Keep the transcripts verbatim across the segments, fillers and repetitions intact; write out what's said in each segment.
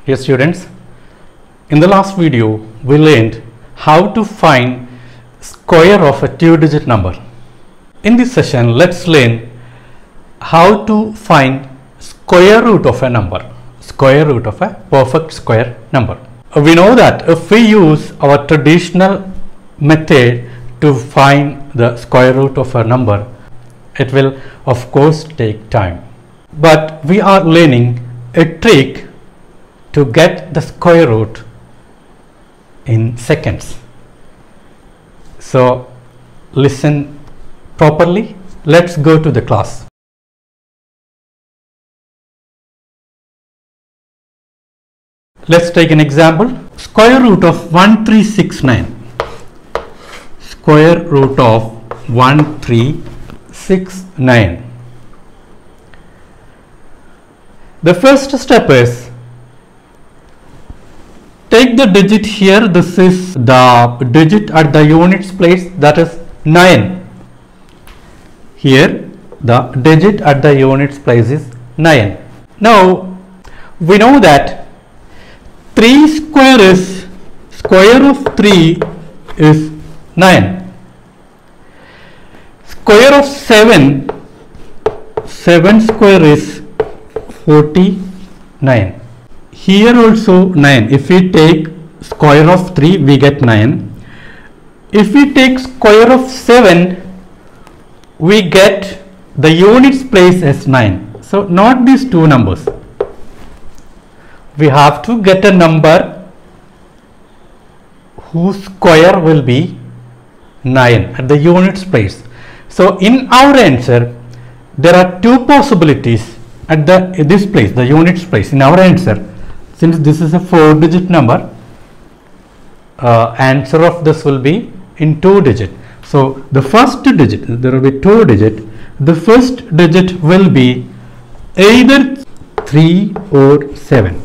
Dear students, in the last video we learned how to find square of a two-digit number. In this session, let's learn how to find square root of a number, square root of a perfect square number. We know that if we use our traditional method to find the square root of a number, it will of course take time. But we are learning a trick to get the square root in seconds. So listen properly. Let's go to the class. Let's take an example. Square root of one three six nine. Square root of one three six nine. The first step is take the digit here. This is the digit at the units place, that is nine. Here the digit at the units place is nine. Now we know that three square is square of three is nine. Square of seven, seven square is forty-nine. Here also nine. If we take square of three, we get nine. If we take square of seven, we get the units place as nine. So not these two numbers. We have to get a number whose square will be nine at the units place. So in our answer, there are two possibilities at the this place, the units place. In our answer, since this is a four digit number, uh, answer of this will be in two digit. So the first digit, there will be two digit. The first digit will be either three or seven.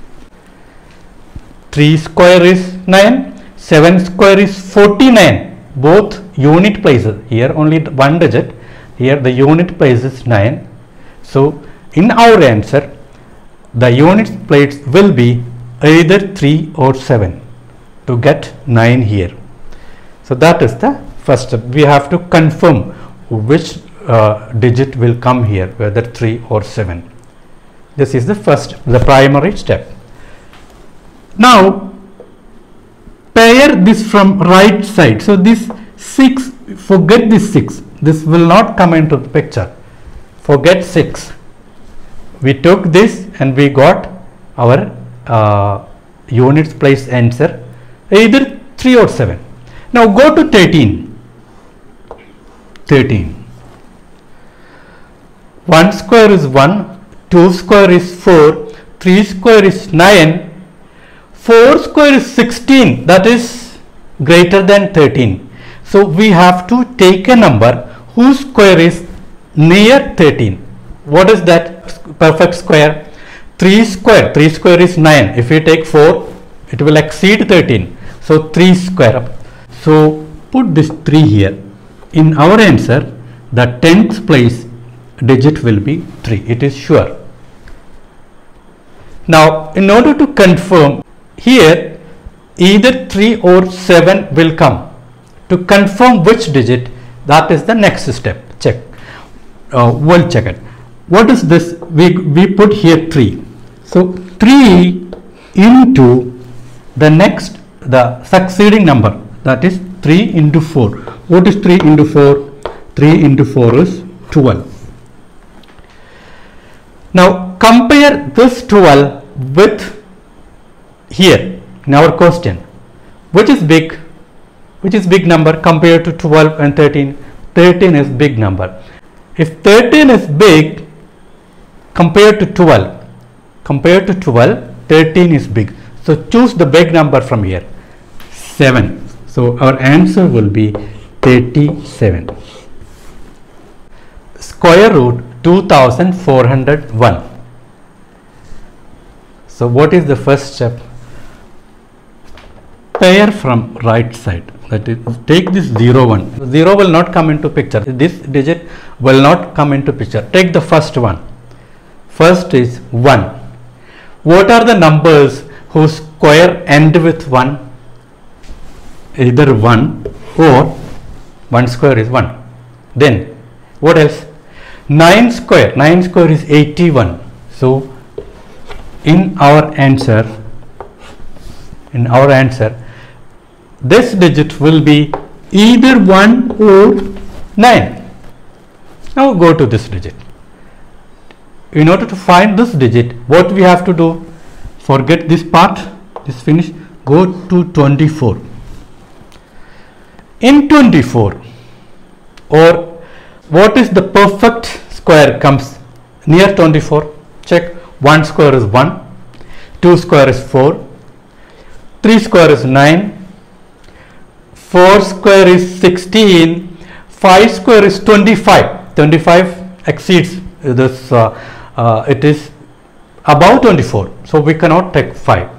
three square is nine, seven square is forty-nine. Both unit places. Here only one digit. Here the unit place is nine. So in our answer, the unit place will be either three or seven to get nine here. So that is the first step. We have to confirm which uh, digit will come here, whether three or seven. This is the first, the primary step. Now pair this from right side. So this six, forget this six. This will not come into the picture. Forget six. We took this and we got our uh, units place answer either three or seven. Now go to thirteen. thirteen. one square is one, two square is four, three square is nine, four square is sixteen, that is greater than thirteen. So we have to take a number whose square is near thirteen. What is that perfect square? three square, three square is nine. If we take four, it will exceed thirteen. So three square. So put this three here. In our answer, the tenth place digit will be three. It is sure. Now in order to confirm, here either three or seven will come. To confirm which digit, that is the next step. Check. Uh, we'll check it. What is this? We, we put here three. So three into the next, the succeeding number, that is three into four. What is three into four? three into four is twelve. Now compare this twelve with here in our question. Which is big? Which is big number compared to twelve and thirteen? thirteen is big number. If thirteen is big compared to twelve, compared to twelve, thirteen is big. So choose the big number from here, seven. So our answer will be thirty-seven. Square root two thousand four hundred one. So what is the first step? Pair from right side. That is, take this zero one. zero will not come into picture. This digit will not come into picture. Take the first one. First is one. what are the numbers whose square end with one? Either one or one square is one. Then what else? nine square, nine square is eighty-one. So in our answer, in our answer, this digit will be either one or nine. Now go to this digit. In order to find this digit, what we have to do? Forget this part, this finish, go to twenty-four. In twenty-four, or what is the perfect square comes near twenty-four? Check. one square is one, two square is four, three square is nine, four square is sixteen, five square is twenty-five. twenty-five exceeds this, uh, uh, it is above twenty-four, so we cannot take five.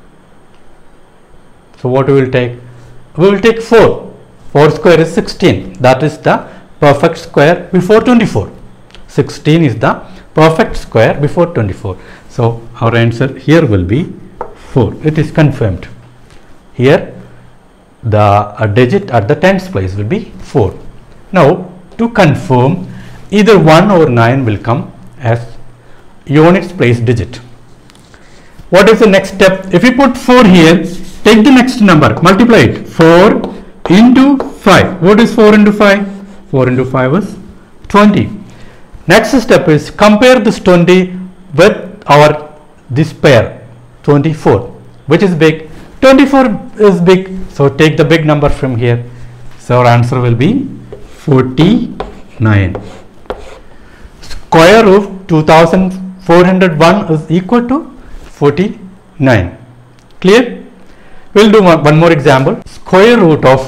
So what we will take? We will take four. four square is sixteen. That is the perfect square before twenty-four. sixteen is the perfect square before twenty-four. So our answer here will be four. It is confirmed. Here the uh, digit at the tens place will be four. Now to confirm, either one or nine will come as units place digit. What is the next step? If you put four here, take the next number, multiply it. four into five. What is four into five? four into five is twenty. Next step is compare this twenty with our this pair twenty-four. Which is big? twenty-four is big. So take the big number from here. So our answer will be forty-nine. Square root two thousand four hundred one is equal to forty-nine. Clear? We'll do one, one more example. Square root of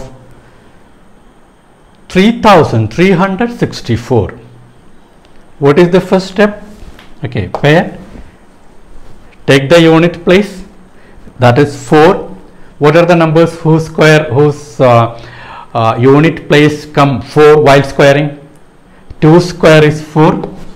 three thousand three hundred sixty-four. What is the first step? Okay, pair. Take the unit place. That is four. What are the numbers whose square, whose uh, uh, unit place come four while squaring? two square is four.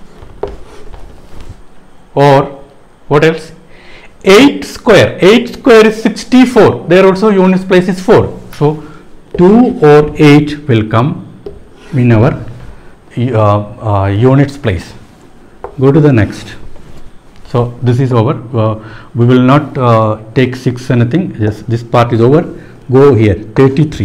Or what else? eight square. eight square is sixty-four. There also unit place is four. So two or eight will come in our uh, uh, units place. Go to the next. So this is over. Uh, we will not uh, take six anything. Yes, this part is over. Go here. thirty-three.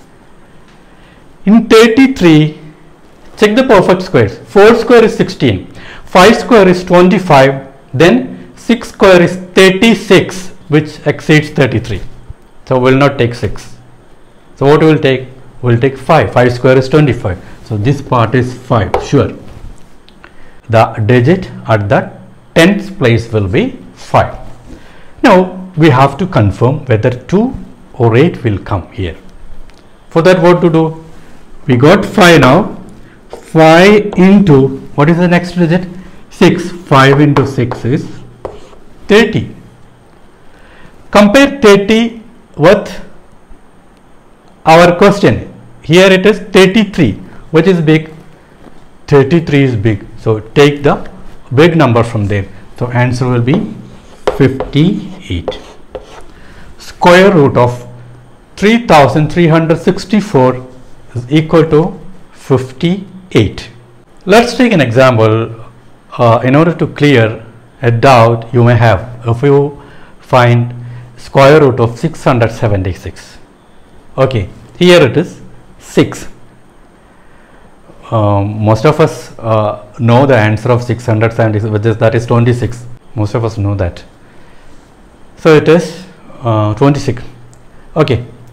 In thirty-three, check the perfect squares. four square is sixteen. five square is twenty-five. Then six square is thirty-six, which exceeds thirty-three. So we will not take six. So what we will take? We will take five. five square is twenty-five. So this part is five. Sure. The digit at the tens place will be five. Now we have to confirm whether two or eight will come here. For that, what to do? We got five now. five into, what is the next digit? six. five into six is thirty. Compare thirty with our question. Here it is thirty-three. Which is big? thirty-three is big. So take the big number from there. So answer will be fifty-eight. Square root of three thousand three hundred sixty-four is equal to fifty-eight. Let's take an example uh, in order to clear a doubt you may have. If you find square root of six hundred seventy-six. Okay, here it is six. Um, most of us uh, know the answer of six hundred seventy-six, which is that is twenty-six. Most of us know that. So it is uh, twenty-six. Okay.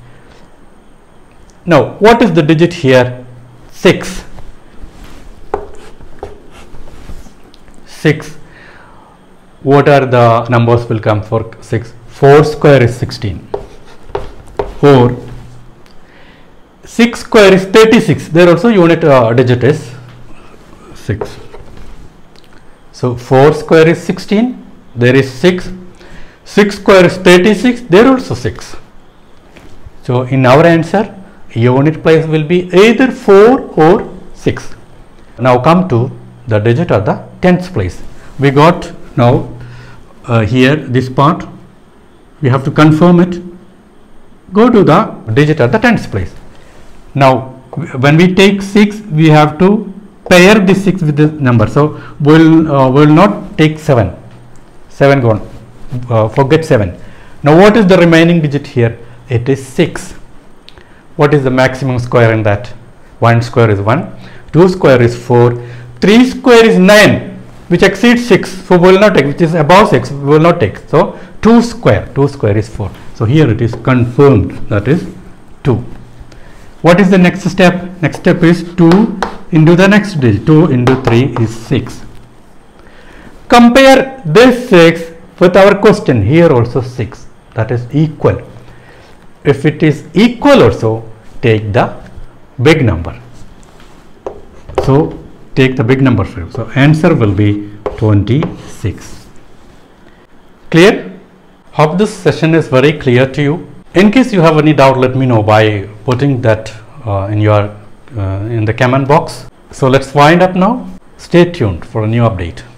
Now what is the digit here? six. six. What are the numbers will come for six? four square is sixteen. four. six square is thirty-six. There also unit uh, digit is six. So four square is sixteen. There is six. six square is thirty-six. There also six. So in our answer, unit place will be either four or six. Now come to the digit of the tens place. We got now uh, here this part, we have to confirm it. Go to the digit at the tens place. Now when we take six, we have to pair the six with the number. So we'll uh, will not take seven. seven gone. Uh, forget seven. Now what is the remaining digit here? It is six. What is the maximum square in that? one square is one, two square is four, three square is nine, which exceeds six. So we will not take, which is above six, we will not take. So two square, two square is four. So here it is confirmed, that is two. What is the next step? Next step is two into the next digit. two into three is six. Compare this six with our question. Here also six, that is equal. If it is equal also, take the big number. So take the big number for you. So answer will be twenty-six. Clear? Hope this session is very clear to you. In case you have any doubt, let me know by putting that uh, in your uh, in the comment box. So let's wind up now. Stay tuned for a new update.